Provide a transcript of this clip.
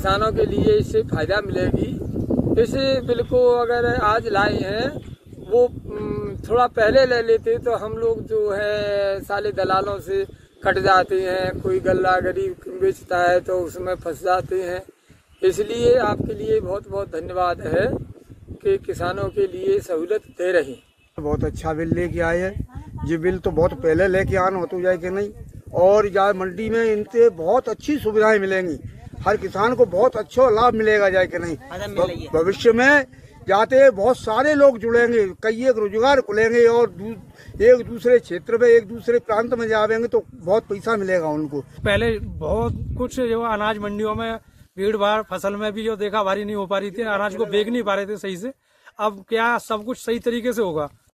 किसानों के लिए इससे फायदा मिलेगी। इस बिल को अगर आज लाए हैं, वो थोड़ा पहले ले लेते तो हम लोग जो है साले दलालों से कट जाते हैं। कोई गल्ला गरीब बेचता है तो उसमें फंस जाते हैं। इसलिए आपके लिए बहुत बहुत धन्यवाद है कि किसानों के लिए सहूलत दे रही। बहुत अच्छा बिल लेके आए हैं। ये बिल तो बहुत पहले लेके आना हो तो जाए कि नहीं, और यहाँ मंडी में इनसे बहुत अच्छी सुविधाएं मिलेंगी। हर किसान को बहुत अच्छा लाभ मिलेगा जाए कि नहीं। भविष्य में जाते बहुत सारे लोग जुड़ेंगे, कई एक रोजगार खुलेंगे और एक दूसरे क्षेत्र में एक दूसरे प्रांत में जाएंगे तो बहुत पैसा मिलेगा उनको। पहले बहुत कुछ जो अनाज मंडियों में भीड़ भाड़, फसल में भी जो देखा भारी नहीं हो पा रही थी, अनाज को बेच नहीं पा रहे थे सही से। अब क्या सब कुछ सही तरीके से होगा।